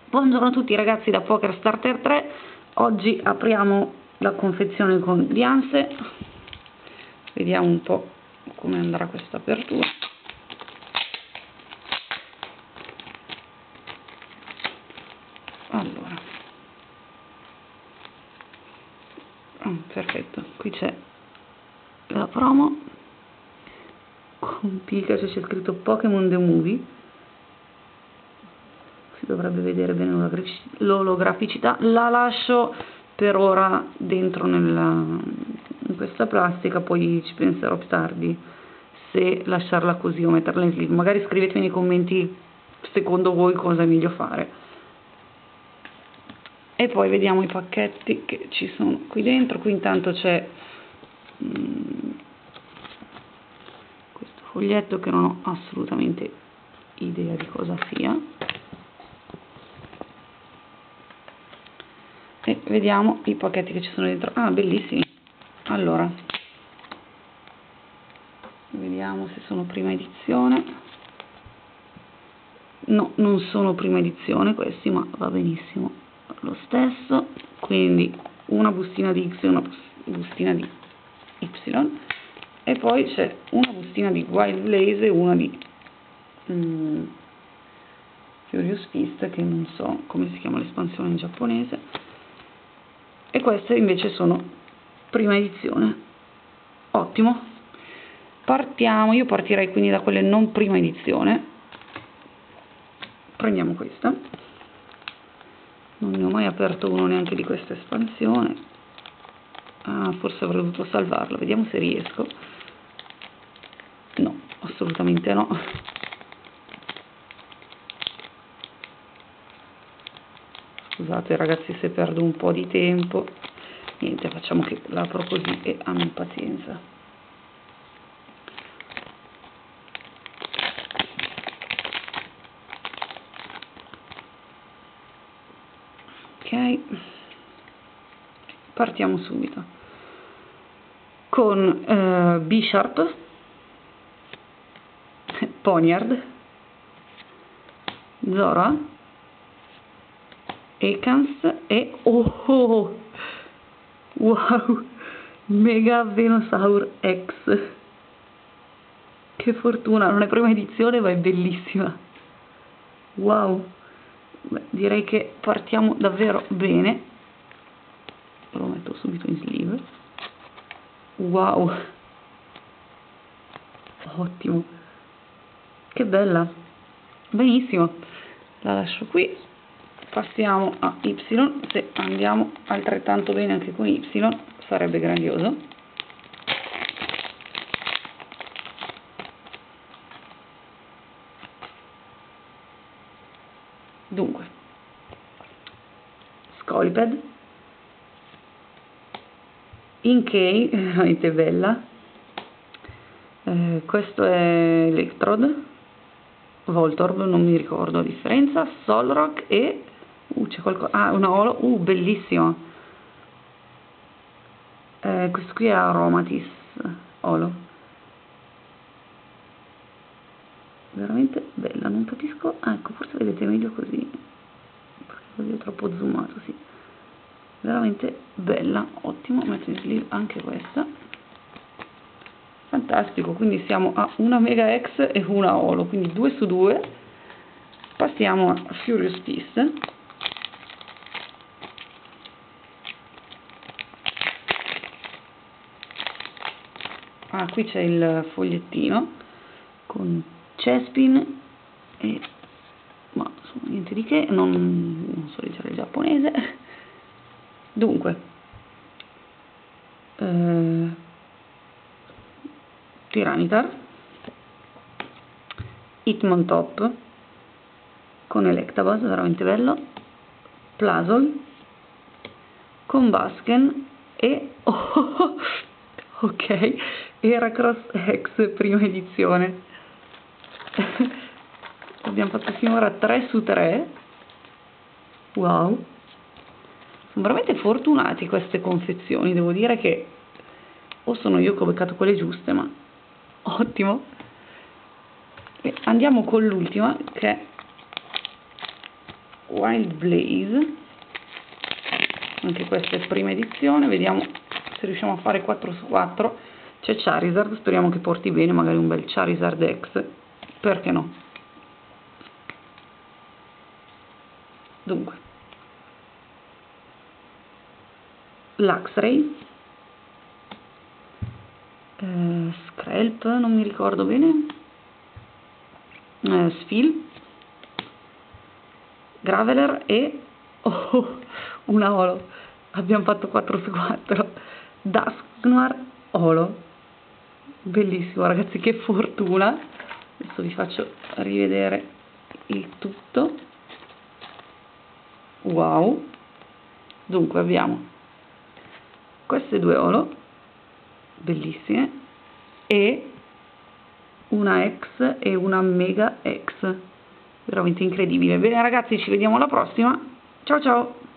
Buongiorno a tutti ragazzi da Poker Starter 3. Oggi apriamo la confezione con Dianse. Vediamo un po' come andrà questa apertura. Allora, perfetto, qui c'è la promo con Pikachu, c'è scritto Pokémon The Movie. Si dovrebbe vedere bene l'olograficità. La lascio per ora dentro in questa plastica, poi ci penserò più tardi se lasciarla così o metterla in sleeve. Magari scrivetemi nei commenti secondo voi cosa è meglio fare. E poi vediamo i pacchetti che ci sono qui dentro. Qui intanto c'è questo foglietto che non ho assolutamente idea di cosa sia. E vediamo i pacchetti che ci sono dentro. Ah, bellissimi. Allora, vediamo se sono prima edizione. No, non sono prima edizione questi, ma va benissimo lo stesso. Quindi una bustina di X e una bustina di Y, e poi c'è una bustina di Wild Blaze e una di Furious Fist, che non so come si chiama l'espansione in giapponese. E queste invece sono prima edizione. Ottimo. Partiamo. Io partirei quindi da quelle non prima edizione. Prendiamo questa. Non ne ho mai aperto uno neanche di questa espansione. Ah, forse avrei dovuto salvarla. Vediamo se riesco. No, assolutamente no. Scusate ragazzi se perdo un po' di tempo. Niente, facciamo che l'apro così e abbi pazienza. Ok, partiamo subito con B-Sharp, Poniard, Zora, Ekans e wow, Mega Venusaur X. Che fortuna, non è prima edizione ma è bellissima. Wow. Beh, direi che partiamo davvero bene. Lo metto subito in sleeve. Wow, ottimo, che bella, benissimo, la lascio qui. Passiamo a Y. Se andiamo altrettanto bene anche con Y sarebbe grandioso. Dunque, Scoliped, Inkay, veramente bella. Questo è Electrode, Voltorb, non mi ricordo la differenza, Solrock e c'è qualcosa, ah, una Holo, bellissima. Questo qui è Aromatis Holo, veramente bella. Non capisco, ecco, forse vedete meglio così perché così è troppo zoomato. Sì, veramente bella, ottimo. Metto in sleeve anche questa. Fantastico, quindi siamo a una Mega X e una Holo, quindi 2 su 2. Passiamo a Furious Fist. Ah, qui c'è il fogliettino con Chespin e ma insomma niente di che, non so leggere il giapponese. Dunque, Tyranitar, Hitmontop con Electabuzz, veramente bello, Plasol, con Basken e ok, Heracross X prima edizione. Abbiamo fatto finora 3 su 3. Wow, sono veramente fortunati queste confezioni, devo dire che o sono io che ho beccato quelle giuste, ma ottimo. E andiamo con l'ultima, che è Wild Blaze, anche questa è prima edizione, vediamo se riusciamo a fare 4 su 4. C'è Charizard, speriamo che porti bene, magari un bel Charizard X, perché no. Dunque, Luxray, Screlp, non mi ricordo bene, Sfil, Graveler e una Holo. Abbiamo fatto 4 su 4. Dusknoir Holo, bellissimo ragazzi, che fortuna. Adesso vi faccio rivedere il tutto. Wow. Dunque abbiamo queste 2 Holo bellissime e una X e una Mega X, veramente incredibile. Bene ragazzi, ci vediamo alla prossima. Ciao ciao.